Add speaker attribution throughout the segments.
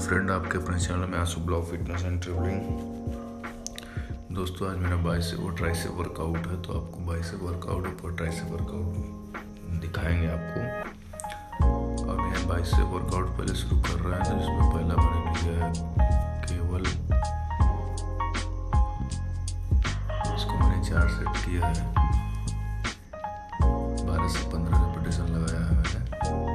Speaker 1: Friend, आपके अपने channel में आंसू ब्लॉग फिटनेस एंड ट्रेवलिंग। दोस्तों, आज मेरा बाइसेप और ट्राइसेप वर्कआउट है, तो आपको बाइसेप वर्कआउट और ट्राइसेप वर्कआउट दिखाएंगे आपको। अब यह बाइसेप वर्कआउट पहले शुरू कर रहे हैं, तो जिसमें पहला मैंने लिया है केवल, इसको मैंने 4 सेट किया है, 12 से 15 रेपिटेशन लगाया है मैंने।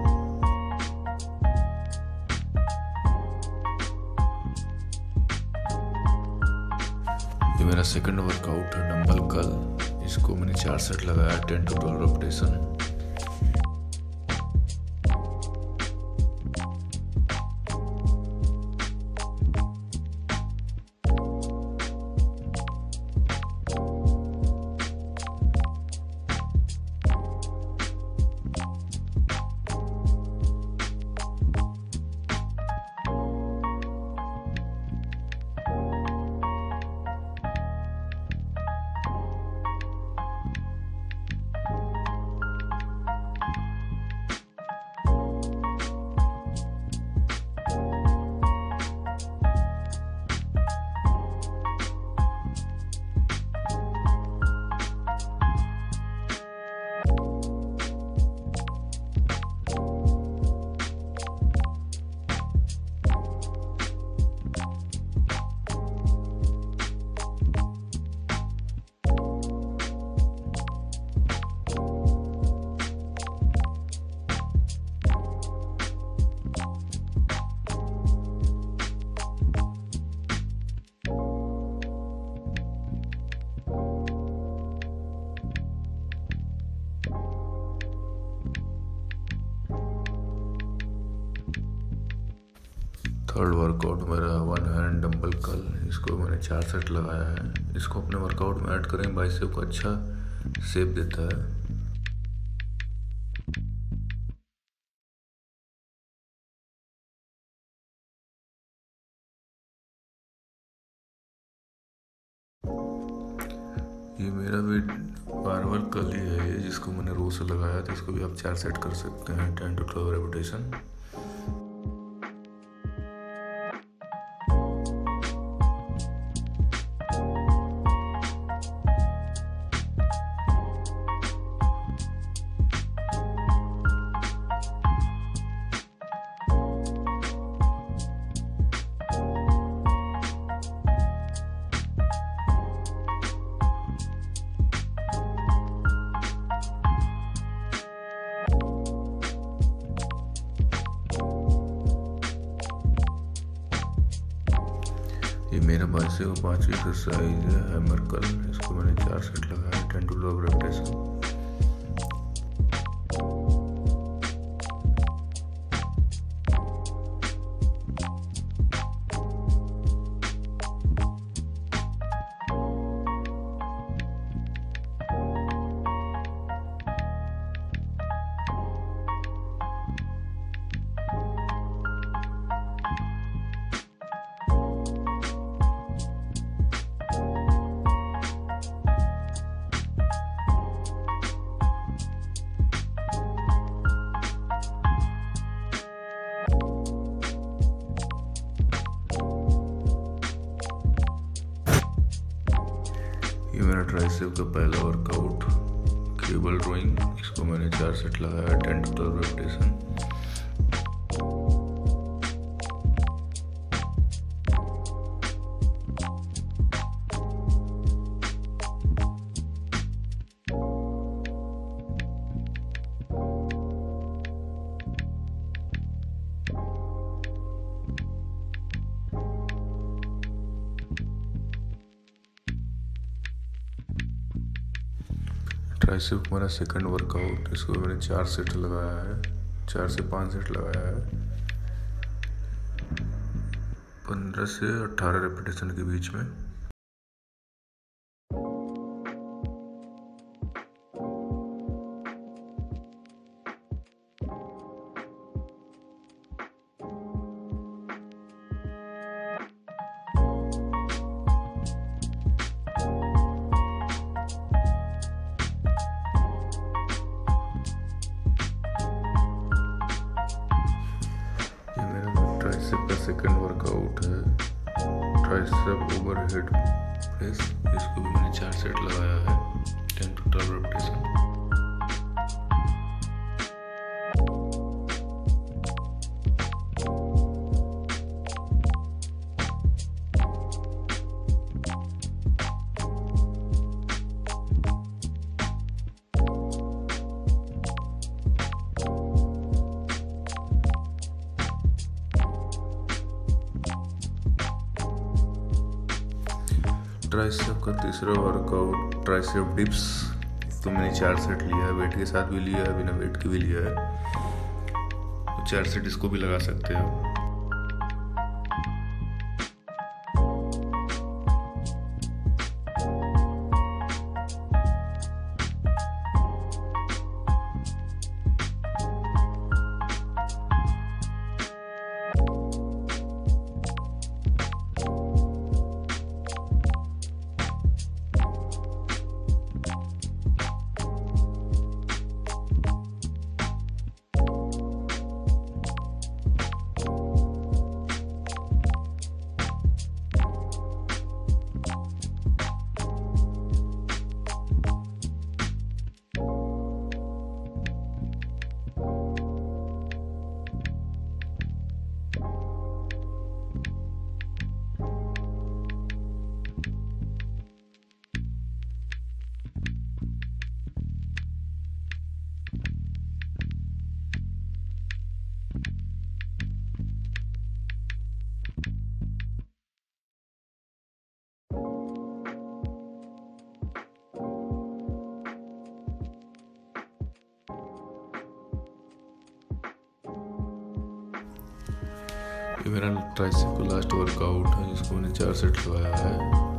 Speaker 1: ये मेरा सेकंड वर्कआउट है डंबल कर्ल, इसको मैंने 4 सेट लगाया, 10 to 12 रेपिटेशन। थर्ड वर्कआउट मेरा 1 हैंड डंबल कर्ल, इसको मैंने 4 सेट लगाया है। इसको अपने वर्कआउट में ऐड करें, बाइसेप को अच्छा शेप देता है। ये मेरा भी बारबल कर्ल ही है, जिसको मैंने रो से लगाया था। इसको भी आप 4 सेट कर सकते हैं, 10 to 12 रेपिटेशन। ये मेरा बाइसेप का 5वीं एक्सरसाइज है हैमर कर्ल, इसको मैंने 4 सेट लगाया, 10 to 12 रेपिटेशन। ये मेरा ट्राइसेप का पहला वर्कआउट केबल रोइंग, इसको मैंने 4 सेट लगाया, 10 to 12 रेपिटेशन। ट्राइसेप मेरा सेकंड वर्कआउट, इसको मैंने 4 सेट लगाया है, 4 से 5 सेट लगाया है, 15 से 18 रेपिटेशन के बीच में। ट्राइसेप का सेकंड वर्कआउट है ट्राइसेप ओवरहेड प्रेस। इसको भी मैंने 4 सेट लगाया है, 10 to 12 रेपिटेशन। ट्राइसेप का तीसरा वर्कआउट ट्राइसेप डिप्स। इसको मैंने 4 सेट लिया है, वेट के साथ भी लिया है, बिना वेट के भी लिया है, तो 4 सेट इसको भी लगा सकते हो। ये मेरा ट्राइसेप का लास्ट वर्कआउट है, जिसको मैंने 4 सेट लगाया है,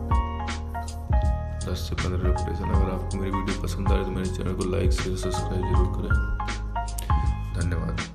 Speaker 1: 10 से 15 रेपिटेशन। अगर आपको मेरी वीडियो पसंद आए तो मेरे चैनल को लाइक शेयर सब्सक्राइब जरूर करें। धन्यवाद।